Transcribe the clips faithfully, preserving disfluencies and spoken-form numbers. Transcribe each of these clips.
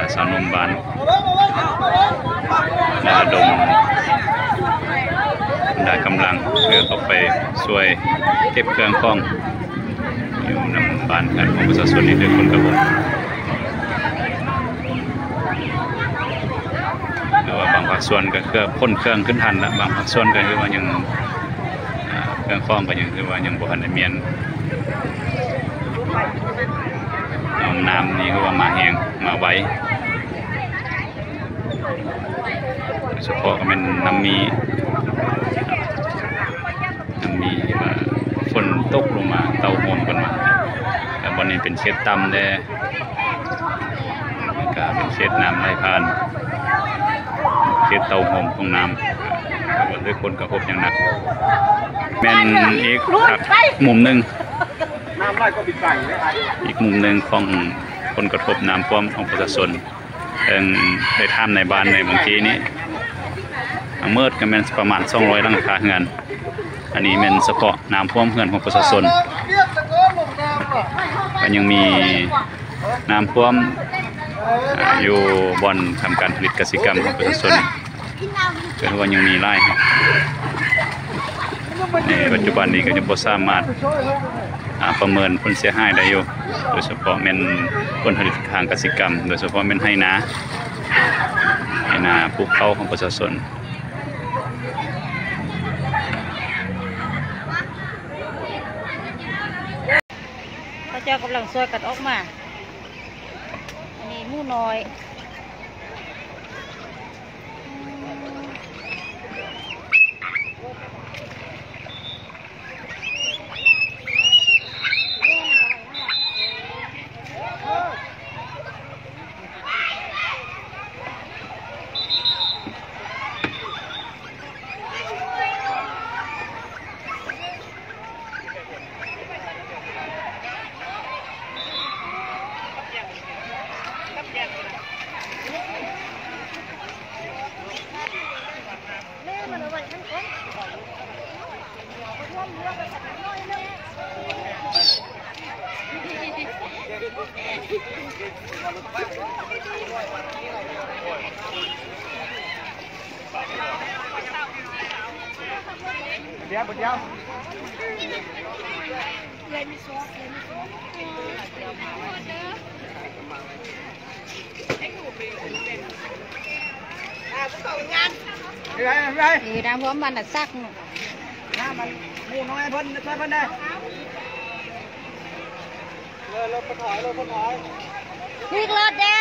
สาวนุ่มบ้านและดมได้กำลังเพื่อเข้าไปช่วยเก็บเครื่องคล้องอยู่นำบ้านกันของประชาชนอีกหนึ่งคนครับผมแต่ว่าบางภาคส่วนก็คือพ่นเครื่องขึ้นทันแล้วบางภาคส่วนก็คือว่ายังเครื่องคล้องก็ยังคือว่ายังบ่ทันได้เมียนน้ำนี่คือว่ามาแห้งมาไวเฉพาะก็เป็นน้ำมีน้ำมีมาฝนตกลงมาเตาโฮมกันมาแต่วันนี้เป็นเช็ดต่ำได้ก็เป็นเช็ดน้ำไหลผ่านเช็ดเตาโฮมของน้ำก็ด้วยคนกระทบอย่างหนักแม่นอีกมุมหนึ่งอีกมุมหนึ่งของผลกระทบน้ำท่วมของประชาชนเองได้ท่ามในบ้านในบางทีนี้เมื่อก็เป็นประมาณสองร้อยหลังคาเรือนอันนี้เป็นเฉพาะน้ำท่วมเรือนของประชาชนก็ยังมีน้ำท่วมอยู่บอนทำการผลิตกสิกรรมของประชาชนก็ถือว่ายังมีไร่ในปัจจุบันนี้ก็ยังบ่สามารถประเมินผลเสียหายได้อยู่โดยเฉพาะเป็นผลผลิตทางกสิกรรมโดยเฉพาะเป็นให้นาให้นาปลูกข้าวของประชาชนพระเจ้ากำลังซอยกันออกมาอันนี้มู่น้อยเดี๋ยวเดี๋ยวเลยมีซอสเลยมีซอสอ่าผู้ต่องานไปไปไปน้ำพร้อมบันดัดซักน้ำมันมูน้อยเพิ่นเพิ่นเพิ่นได้เลยรถพถอยรถพถอยวิ่งรถเด้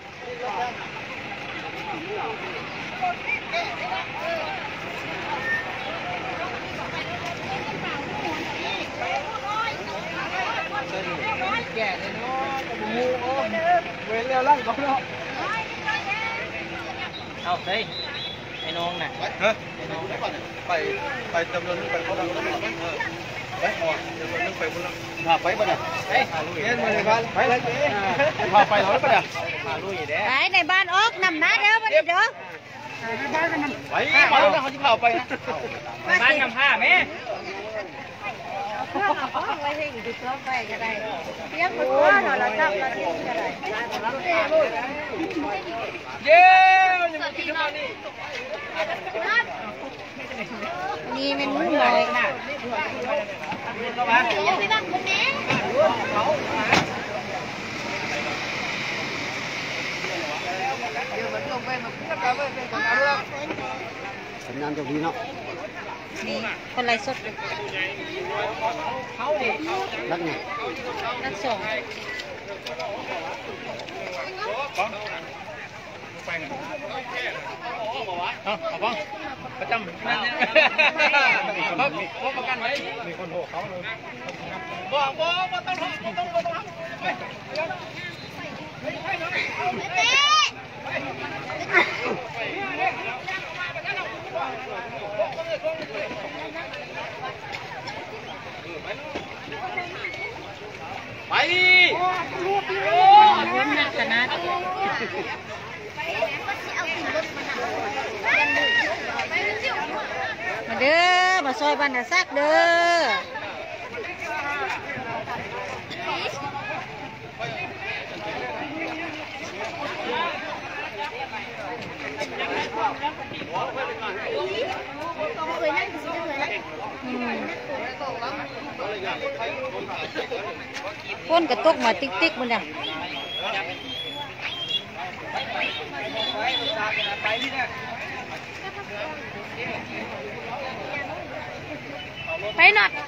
แก่เลยเนาะมูโอ้เวรเร็วลั่งเขาเนาะเอาสิไอ้น้องน่ะฮะไอ้น้องไปไปจำนวนนึงไปเขาดังแล้วไปไปหอดจำนวนนึงไปคนละพาไปป่ะเนี่ยไปเงี้ยมาในบ้านไปเลยพาไปหรอป่ะเนี่ยพาลุยเด้ไปในบ้านออกนำน้าเด้อมาดิเด้อในบ้านกันนำไปไปแล้วเขาจะพาไปนะบ้านนำผ้าไหมเพื่อนเอาไว้ให้อยู่ที่ตัวไปก็ได้เลี้ยงคนว่าเราเราทำเราทิ้งก็ได้เย้ยังมากินข้าวนี่นี่เป็นมุ้งเลยนะสัญญาณจะดีเนาะนี่คนไรสดรักไงรักสองเอาเอาบ้างประจำนั่นเนี่ยเขาประกันไว้มีคนโหเขาเลยบ่บ่บ่ต้องทำบ่ต้องบ่ต้องทำไปดิโอ้ยนักขนาดมาเด้อมาซอยบ้านน่ะซักเด้อฝนกระตกมาติ๊กติ๊กมันเนี่ยไปหน่อย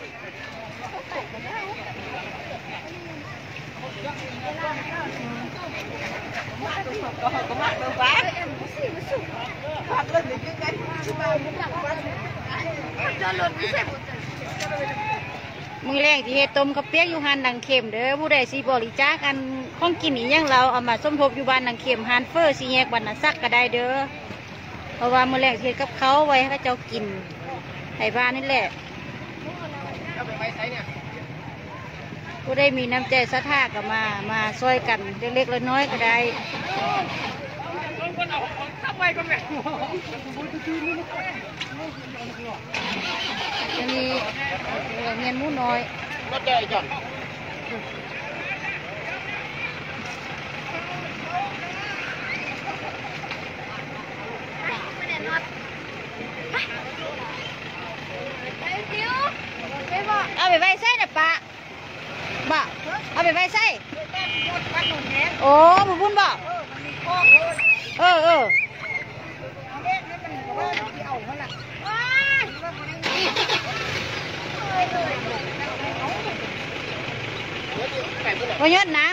มือแรงที่เฮ็ดต้มกระเปียกอยู่หันดังเข็มเด้อผู้ใดสิบริจาคอันของกินอีหยังเราเอามาสมทบอยู่บ้านดังเข็มหันเฟอร์สิแยกบรรณซักก็ได้เด้อเพราะว่ามือแรงเฮ็ดกับเขาไว้ให้เจ้ากินให้บ้านนี่แหละผู้ได้มีน้ำใจศรัทธาก็มามาช่วยกันเล็กๆน้อยๆก็ได้จะมีเงินมูน้อยก็ได้จ้ะเอาไปไว้ใส่นะปะบ่เอาไปไว้ใส่โอ้บุบุญบ่เออเออพยศนะ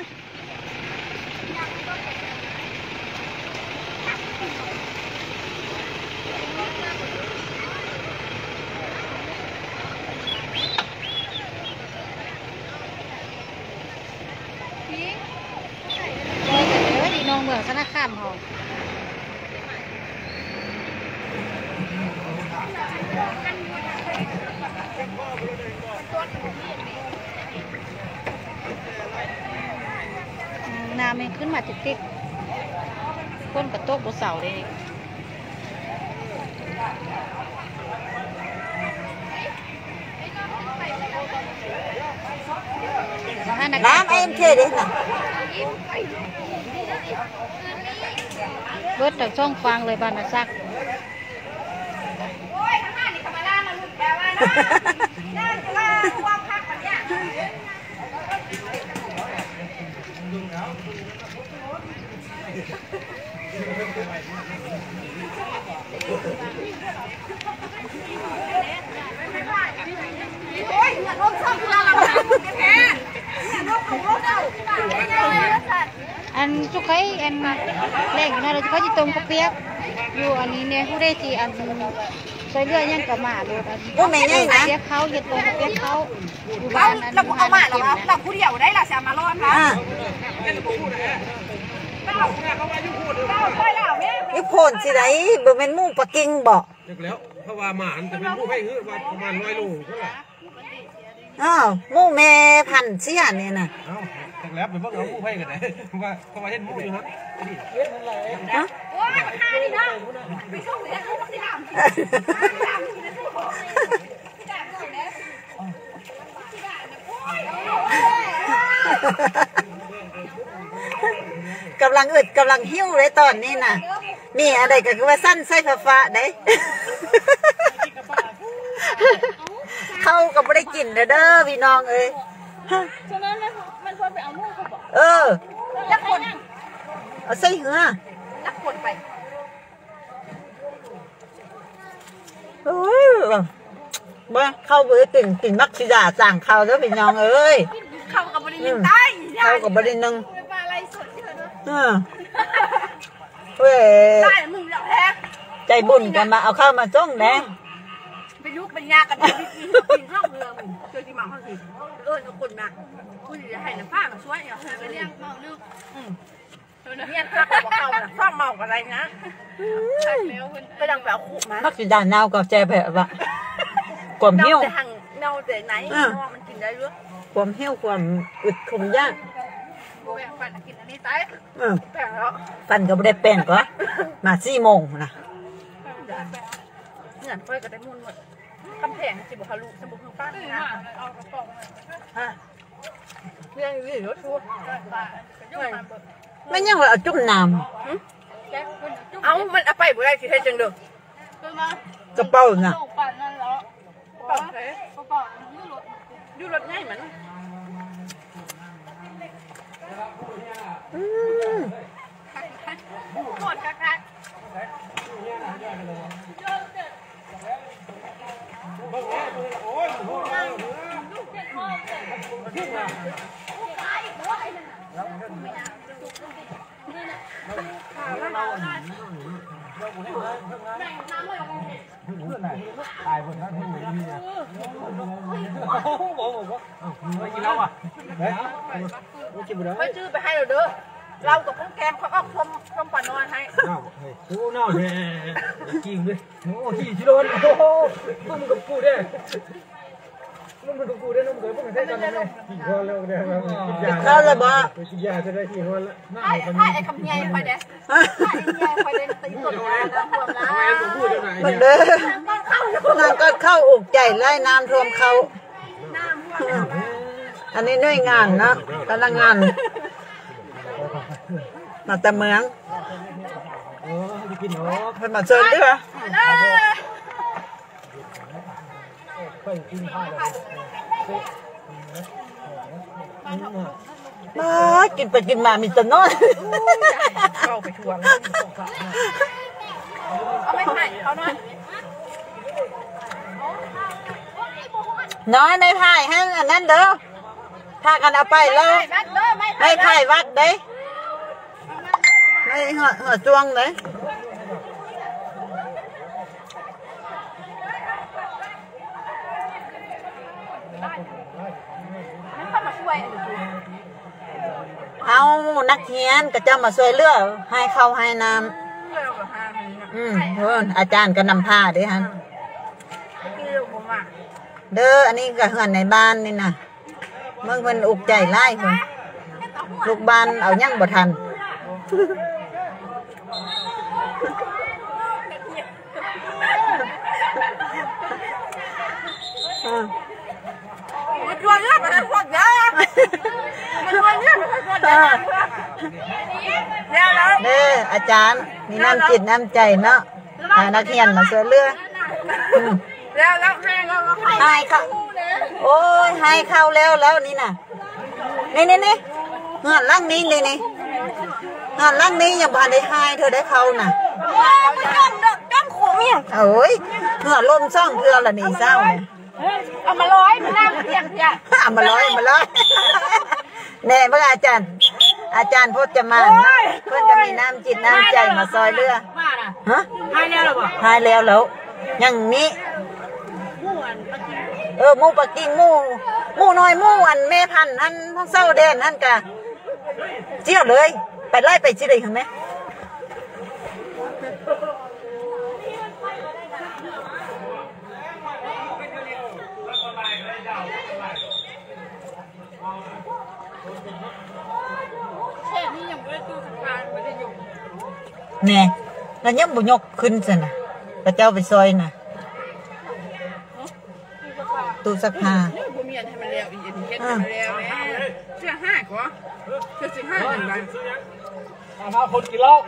น้องเมืองสารคามเขาน้ำมันขึ้นมาติ๊กๆก้นกระโตกบนเสาเลยน้ำเอ็มเคดิค่ะเบิดจากช่องฟังเลยบ้านมาซักอันจุกไข่อันแรงอยู่นะเราจะเขาจะต้มกระเปียกอยู่อันนี้เนี่ยผู้ได้ที่อันใส่เลือดยังกับหมาเลยอันโอ้แม่ใหญ่นะเปียกเขาเย็ดต้มกระเปียกเขาอยู่บ้านนั้นเราเอาหมาหรอเราผู้เดียวได้หรอแซมมาร้อนนะนี่โผล่สิไรบ่เป็นมู่ปะกิ่งบอกแล้วเพราะว่าหมาจะเป็นมู่ให้คือว่าประมาณร้อยโลเท่าไหร่อ้าวมู่แม่พันเสียเนี่ยนะจากแล้วเป็นพวกเรามู่ให้กันเลยว่าเขามาเห็นมู่อยู่นะฮะกำลังอึดกำลังหิ้วเลยตอนนี้น่ะนี่อะไรก็คือว่าสั้นไส้ฟ้าฟ้าได้เข้ากับไม่ได้กินเด้อพี่น้องเอ้ยฉะนั้นมันควรไปเอาหม้อเขาบอกเออลักคนเอาใส่เหือลักคนไปเอ้ยบ่เข้าไปติ่งติ่งมักชิดาสั่งเข้าเด้อพี่น้องเอ้ยเข้ากับบริณได้เข้ากับบริณนึงเออเว้ยได้มึงแล้วแฮะใจบุญกันมาเอาข้าวมาจ้องแน่ไปยุกเป็นยากันไปกินกินข้าวเมืองเจอที่หมาข้าวสีเออทุกคนมาคุณจะให้น้ำผ้ามาช่วยเหรอไปเลี้ยงเมาลูกเนี่ยข้าวบอกเมาชอบเมาอะไรนะไปดังแบบขู่มาพักสิดานเน่ากับแจแบบว่ากลมเหี้ยวเน่าแต่ไหนเนาะมันกินได้หรือความเหี้ยวความอึดคมยากฟันกินอันนี้ตายแป้งแล้วฟันก็ไม่ได้แป้งก็มาสี่โมงนะเงินไฟก็ได้มุ่นหมดคำแพงสิบุคลุสมุนป้าเนี่ยเอากระป๋องฮะเรื่องนี้รถทัวร์ไม่ยังว่าจุ่มน้ำเอามันเอาไปบ่ได้สิให้จังเด้อกระเป๋าน่ะดูรถง่ายมันหมดกักกักตายหมดแล้วที่อยู่นี่เนี่ยโอ้โหบอกบอกว่าไม่กินแล้วอ่ะเฮ้ยไม่กินแล้วไปซื้อไปให้เราเด้อเรากับพวกแกมเขาเอาคมคมปั่นนอนให้เน่าเฮ้ยโอ้เน่าเนี่ยจริงเลยโอ้ขี้ชิโร่โอ้โหมึงกับกูเด้มึงกับกูเด้นุ่มเกิดพวกมันใช่กันเลยขี้หัวแล้วเด้อเข้าเลยบ่กินยาจะได้ขี้หัวแล้วไอ้ไอ้ไอ้คำใหญ่คอยเด้ไอ้ใหญ่คอยเด้ตีตัวน้ำท่วมน้ำมันเด้อน้ำก็เข้าอุกใจไล่น้ำท่วมเขาอันนี้หน่วยงานนะพนักงานมาแต่เมืองเออจะกินหรอเพิ่นมาเชิญด้วยเหรอมากินไปกินมามีแต่นอนเข้าไปทวงเอาไม่ถ่ายเขาหน่อยน้อยไม่ถ่ายให้อันนั้นเด้อถ้ากันเอาไปเลยไม่ถ่ายวัดเด้ไม่หัวหัวจวงเลยเอานักเรียนก็จะมาช่วยเลือกให้เข้าให้น้ำอืมเพื่อนอาจารย์ก็นำผ้าด้วยฮะเด้ออันนี้ก็เฮือนในบ้านนี่นะเมื่อเพิ่นอุกใจไล่เพิ่นลูกบ้านเอายั่งบ่ทันมันชวนเยอะไปทั้งหมดยามันชวนเยอะไปทั้งหมดยาเด้ออาจารย์มีน้ำจิตน้ำใจเนาะนักเรียนมาช่วยเหลือแล้วแล้วให้แล้วให้เขาโอ้ยให้เข้าแล้วแล้วนี่น่ะนี่นี่นี่เฮือนล่างนี้นี่นี่เฮือนล่างนี้ยังบ่ได้ให้เธอได้เข้าน่ะจ้องขมเนี่ยโอ้ยเฮือนล่มซ่องเพื่อละนี่เศร้าเนี่ยเอามาร้อยมานั่งเตียงจ้ะเอามาร้อยมาร้อยแน่เมื่ออาจารย์อาจารย์พจมานนะเพื่อนจะมีน้ำจิตน้ำใจมาซอยเรือฮะให้แล้วหรอให้แล้วแล้วอย่างนี้เออหมูปักกิ่งหมูหมูน้อยหมูอันแม่พันธุ์ท่านเศร้าเด่นท่านกะเจียวเลยไปไล่ไปจีเลยเห็นไหมเนี่ยแล้วยังบุญยกขึ้นสินะพระเจ้าไปซอยนะตู้สักผ้าบุญเมียนให้มันเลี้ยวอีกทีเก็ตให้มันเลี้ยวแม่เสื้อห้าก่อนเสื้อสิบห้าหนึ่งใบห้าคนกินเหล้า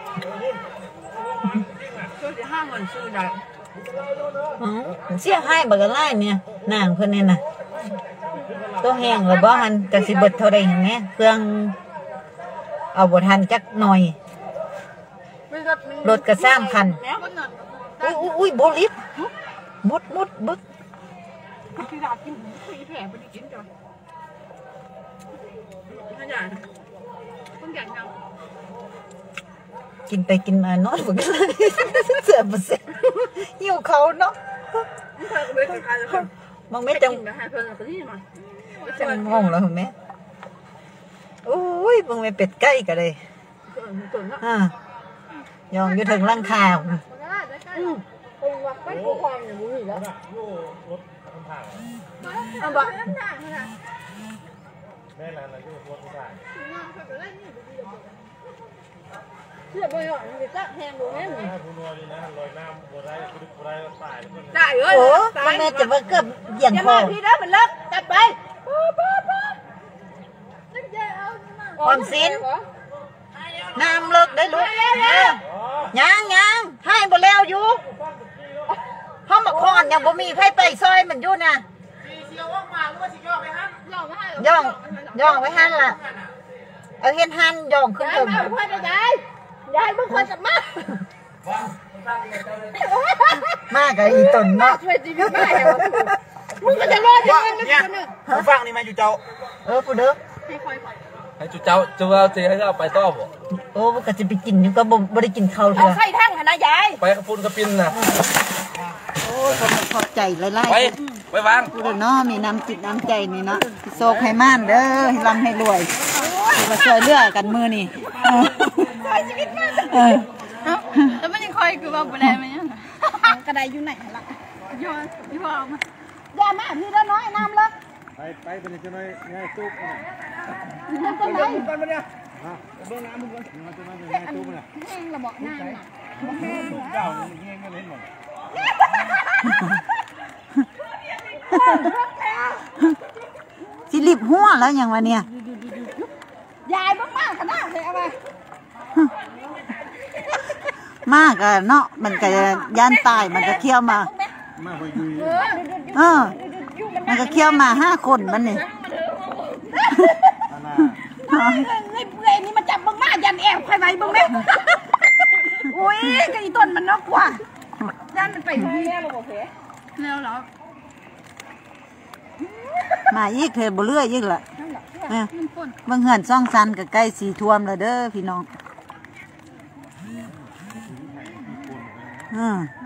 เสื้อสิบห้าเงินซื้อได้เสื้อให้บักไล่เนี่ยนางเพื่อนนี่นะตัวแห้งหรือบ่ฮันจะสิเบิดเท่าไรเห็นไหมเครื่องเอาบททันจักหน่อยรถกระซ้ำคันอุ้ยอุ้ยโบลิฟมดมดบึกกินไปกินมานอนเหมือนกันเสือมาเสียหิวเขาเนาะมองไม่จังจังงงแล้วเห็นไหมโอ้ยมึงไม่เป็ดใกล้กันเลยอ่ายองอยู่ถึงร่างคาเอาบ่แม่ร้านอะไรที่รถไม่ได้เชื่อบ่อยมันจะจับแทงดูแม่นี่ผู้นัวดีนะลอยน้ำบัวได้บัวได้ตายได้เอ้ยโอ้มันแม่จะมาเกือบเหยียบคอพี่นะมันเลิกจับไปความสินน้ำเลิกได้ลูกยังยังยังบ่มีไผไปซอยมันอยู่น่ะย่องย่องไว้หั่นล่ะเอาเฮ็ดหั่นย่องขึ้นเพิ่มยายมาเพิ่นยายยายบ่ควรจะมามากับอีตนเนาะช่วยชีวิตแม่มึงก็จะรอดยังไงเนี่ยมึงฟังนี่มาอยู่เจ้าเออผู้เด้อให้จุเจ้าจุเจ้าจีให้เราไปต่อบ่โอ้ก็จะไปกินอยู่ก็บ่ได้กินข้าวเถอะเอาไข่ทั้งนะยายไปกระปุนกระปินนะโอ้คนขอบใจหลายๆไปไปวางผู้เนาะมีน้ำจิตน้ำใจนี่เนาะโศกให้ม่านเด้อให้ร่ำให้รวยมาช่วยเหลือกันมือนี่ช่วยชีวิตมากแล้วมันยังคอยคือว่าบ่ได้มั้ยกระไดอยู่ไหนล่ะย้อนย้อนมาอย่ามาพี่ละน้อยน้ำละไปไปเป็นจังได๋ง่ายตุ๊กน่ะน้ำต้นไหนก่อนบ่เนี่ยฮะเบิ่งน้ำมึงก่อนมันจะมาง่ายตุ๊กน่ะแห้งละบ่น้ำน่ะบ่แห้งเจ้านี่แห้งกันเล่นหมดสิริบหัวแล้วอย่างวะเนี่ยยายมากๆขนาดเลยเอาไปมากอะเนาะมันก็ย่านตายมันก็เคี่ยวมาเออมันก็เคี่ยวมาห้าคนมันนี่ในเปลือยนี่มันจับมากๆยันแอบใครไว้บ้างไหมอุ้ยกระอีต้นมันนกกว่ายันมันไปที่นี่เราบอกเพแล้วเหรอมาอีกเธอบ่เลื่อยอีกละบางเหือนซ่องซันกับใกล้สีท่วมแล้วเด้อพี่น้องอืม